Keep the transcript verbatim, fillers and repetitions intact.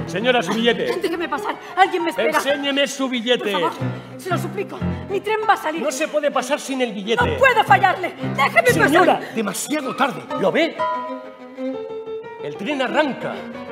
Señora, su billete. Déjeme pasar. Alguien me espera. Enséñeme su billete. Por favor, se lo suplico. Mi tren va a salir. No se puede pasar sin el billete. No puedo fallarle. Déjeme pasar. Señora, demasiado tarde. ¿Lo ve? El tren arranca.